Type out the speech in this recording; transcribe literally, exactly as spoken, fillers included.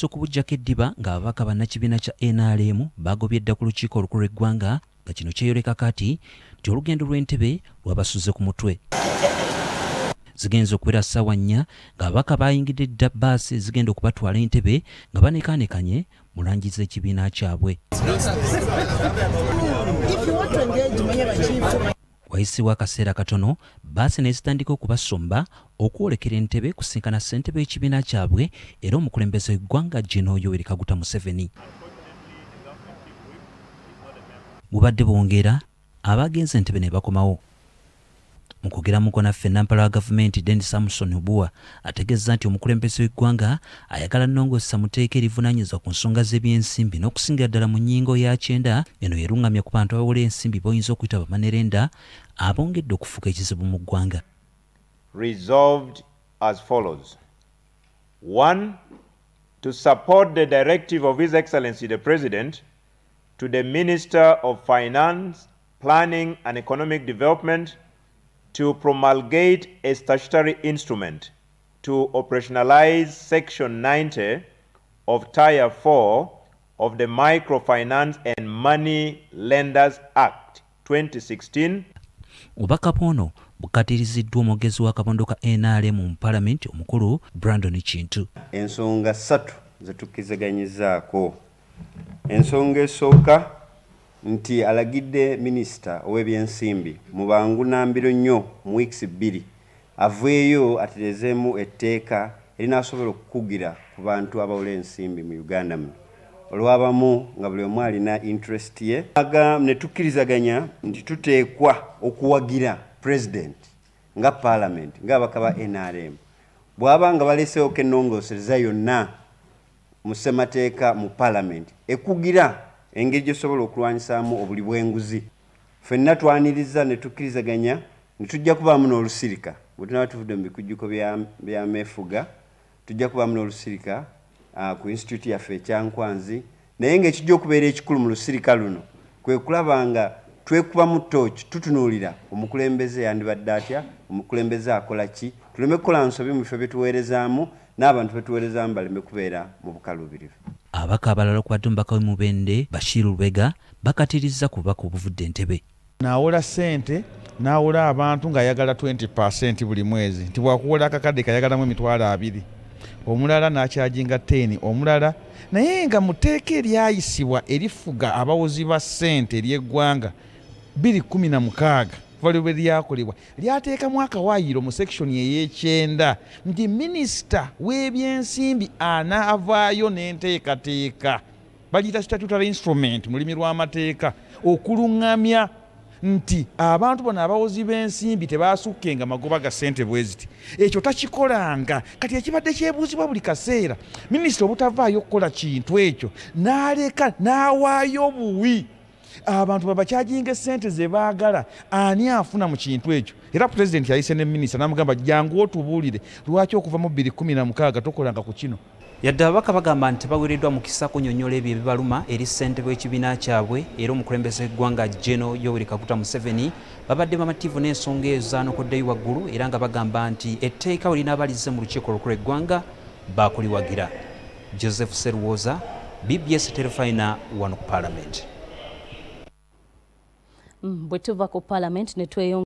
Kristo kubujjako eddiba ng'ababaka bannakibiina kya N R M bagobye edda ku lukiiko olukulu lw'eggwanga nga kino kyeyoleka kati nti olugendo lw'entebe lwabasuze ku mutwe. Zigenze okuwera ssaawa nnya ng'ababaka bayingidde dda bbaasi zigenda okubatwala entebe nga baneekaneekanye mu langi z'ekibiina kyabwe. Wayisibwa akaseera katono bbaasi ne zitandika okubasomba okwolekera entebe kusinkana ssentebe w'ekibiina kyabwe era omukulembeze w'eggwanga Gen. Yoweri Kaguta Museveni. Bubadde bwongera abagenze entebe ne bakomawo. Mu kwogeramuko naffe Nampala wa gavumenti Denis Samson Obua ategeezza nti omukulembeze w'eggwanga ayagala nnongoosa muteeka erivunaanyizibwa ku nsonga z'ebyensimbi n'okusingira ddala mu nnyingo ya cyenda eno yerungamya ku bantu abawola ensimbi b'oyinza okuyita bamanerenda abongedde okufuuka ekizibu mu ggwanga. Resolved as follows. One, to support the directive of His Excellency the President to the Minister of Finance, Planning and Economic Development to promulgate a statutory instrument to operationalize Section ninety of Tier four of the Microfinance and Money Lenders Act twenty sixteen. Obubaka bwono bukatiriziddwa omwogezi wa kabondo ka N R M mu Parliament omukulu Brandon Kintu. Ensonga ssatu zetukkirizaganyizzaako. Ensonga esooka nti alagidde minisita ow'ebyensimbi mu bangu nambiro nnyo mu wiikisi bbiri aveeyo atereezeemu etteeka erinaasobola okukugira ku bantu abawola ensimbi mu Uganda muno olwabamu nga buli omu alina interest ye. Ne tukkirizaganya nti tuteekwa okuwagira president nga parliament ng'ababaka ba N R M bw'aba nga baleeseewo ennongoosereza yonna mu ssemateeka mu parliament ekugira engeri gyosobola okulwanyisaamu obuli bw'enguzi. Ffenna twaniriza ne tukkirizaganya ne tujja kubaamu n'olusirika bwe tunaba tuvudde mu bikujjuko by'ameefuga tujja kubaamu n'olusirika uh, ku institute yaffe ekyankwanzi naye ng'ekijja okubeera ekikulu mu lusirika luno kwe kulaba nga twekubamu tooki tutunuulira omukulembeze yandibadde atya, omukulembeze akola ki, tuleme kukola nsobi mu bifo bye tuweerezaamu n'abantu be tuweerezaamu baleme kubeera mu bukaluubirivu. Ababaka abalala okubadde omubaka w'e Mubende Bashir Lubega bakatirizza ku bubaka obuvudde entebe. N'awola ssente n'awola abantu ng'ayagala twenty percent buli mwezi nti bwakuwola akakadde kayagalamu emitwalo abiri omulala n'akyajinga ten omulala naye nga muteeka eryayisibwa erifuga abawozi ba ssente ery'eggwanga bbiri kumi na mukaaga valibwe lyakolebwa lyateekamu akawaayiro mu sekishoni ey'ekyenda nti minisita w'ebyensimbi anaavaayo n'enteekateeka bagiyita statutory instrument mu lulimi lw'amateeka okuluŋŋamya nti abantu bano abawozi b'ensimbi tebaasukkenga magoba ga ssente bwe ziti. Ekyo takikolanga kati ekibadde kyebuuzibwa buli kaseera minisita obutavaayo okukola kintu ekyo n'aleka n'awaayo buwi abantu babakyajinga essente ze baagala ani afuna mu kintu ekyo. Era pulezidenti yayise ne minisita n'amugamba jangu otubuulire lwaki okuva mu bbiri kumi na mukaaga tokolanga ku kino. Yadde ababaka bagamba nti baweereddwa mukisa kunnyonnyola ebyo ebibaluma eri ssentebe w'ekibiina kyabwe era omukulembeze w'eggwanga Gen. Yoweri Kaguta Museveni babadde bamativu n'ensonga ezo zaanokoddeyo waggulu era nga bagamba nti etteeka we linaabalizze mu lukiiko olukulu eggwanga baakuliwagira. Joseph Serwoza, B B S Terefayina wano ku Parliament. Bwe tuva ku Parliament ne tweyongera